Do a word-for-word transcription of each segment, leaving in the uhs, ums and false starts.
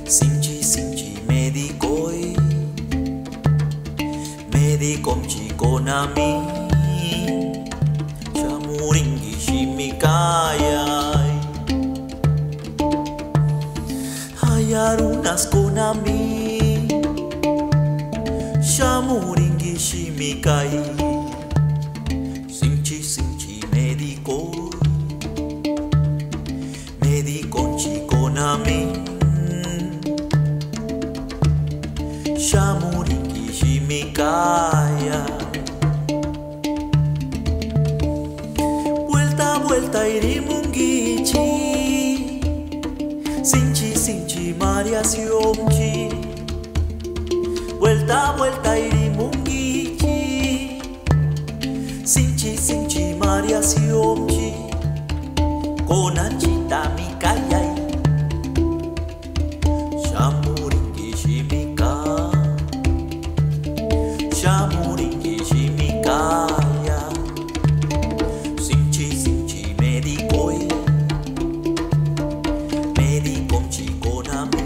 Sinchi sinchi medicoi, medicom chikonami, shamuringi shimikayai, hayarunas konami, shamuringi shimikai, sinchi sinchi medicoi, medicom chikonami. Shamuringi shimikaya. Vuelta, vuelta irimungichi, sinchi, sinchi Maria siomchi. Vuelta, vuelta irimungichi, sinchi, sinchi Maria siomchi. Konachita mikayai. Shamuringi shimikaya. Shamuringi shimikaya, sinchi sinchi medicoi, medicom chikonami,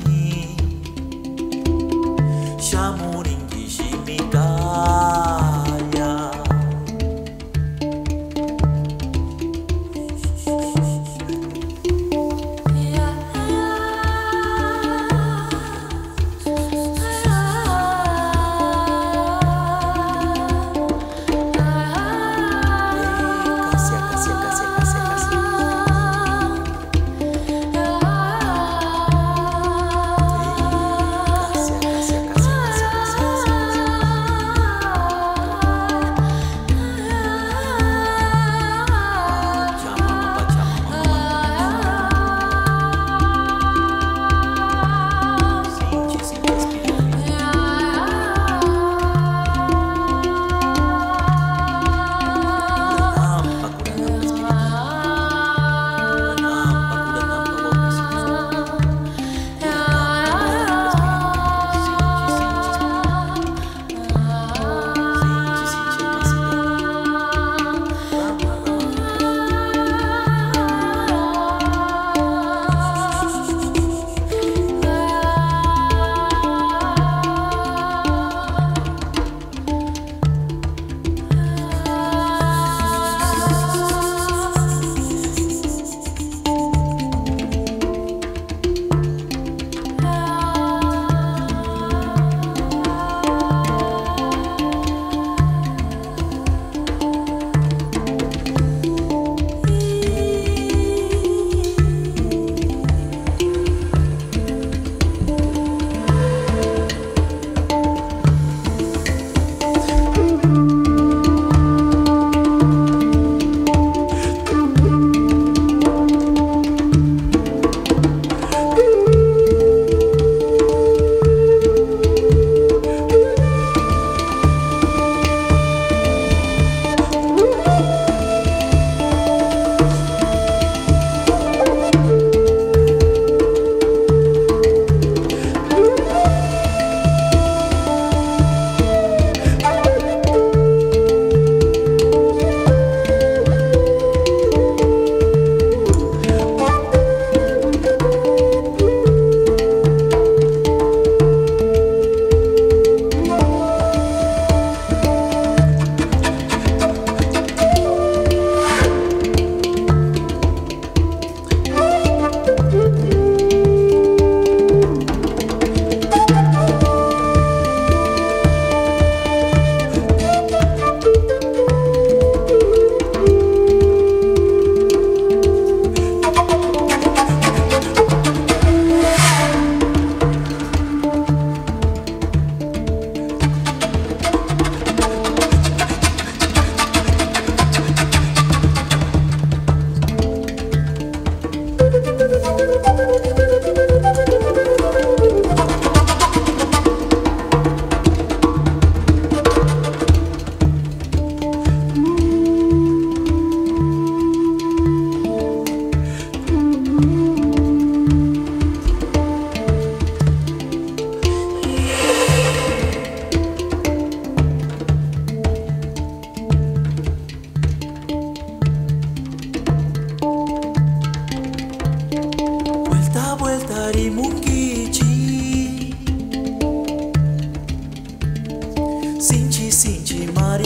shamuringi shimikaya.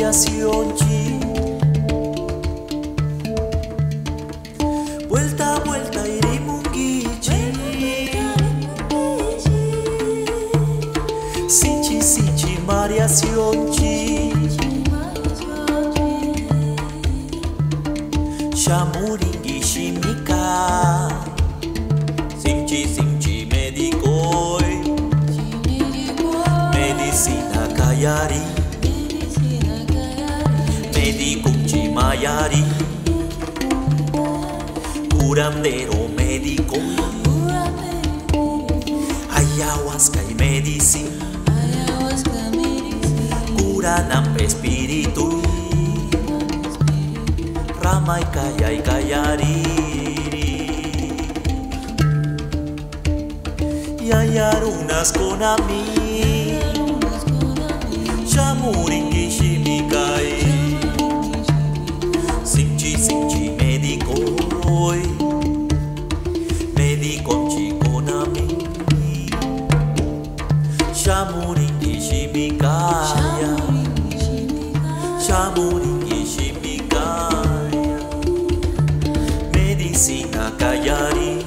variación chi. Vuelta, vuelta, irimungichi. Sinchi, sinchi, variación chi. Shamuringi shimika. Sinchi, sinchi, medicoi. Medicina kayari. Medicunchi mayari. Curandero médico. Ayahuasca y medicina. Curan espíritu. Rama y kaya y kayari. Y ayarunas con a mí. Shamuringi shimikai. Sinchi, sinchi, médico. Mediconchi con a mí. Shamuringi shimikaya. Shamuringi shimikaya. Medicina kayari.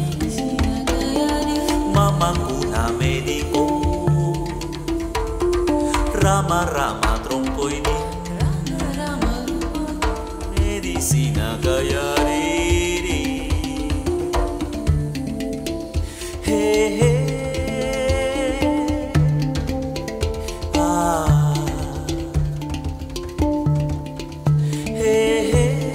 Mamanguna médico. Rama, rama, tronco y ni. Medicina kayari. Hey, hey. Ah. Hey,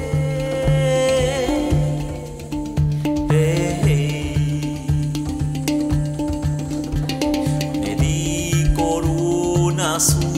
hey. Hey. Medico luna azul.